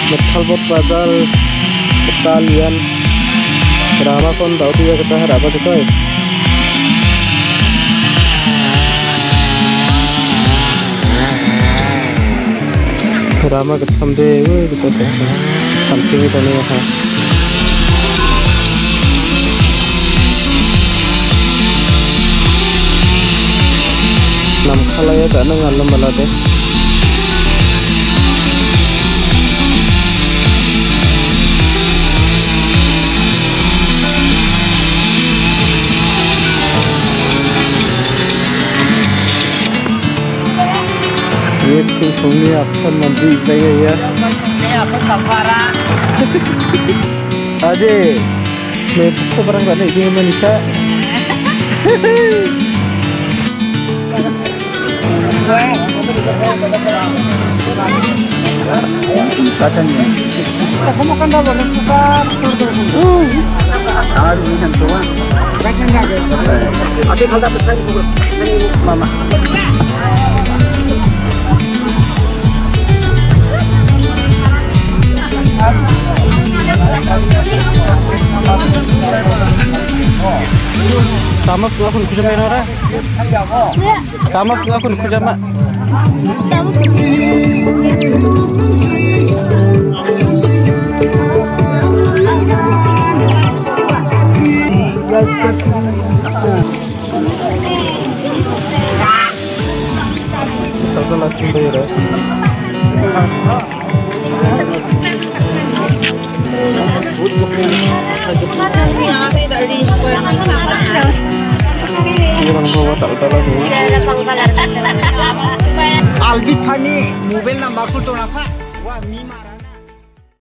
Methalbot bazar Italian Rama kon tau dia kita harap apa sekali. Rama kecam deh, kita samping itu nih ha. Nam khalaya tak nengalam malah deh. ये सुनिए अक्सर मंदिर गए यार अरे मैं तो barang kan ini Indonesia katanya aku makan dulu bukan harus minum doang ada kalau dapat saya mama Sama aku kerja main orang. Sama aku kerja mak. Satu lagi bayar. Orang bawa tak tahu lagi. Albit Fani, mobil number 2 apa? Wah,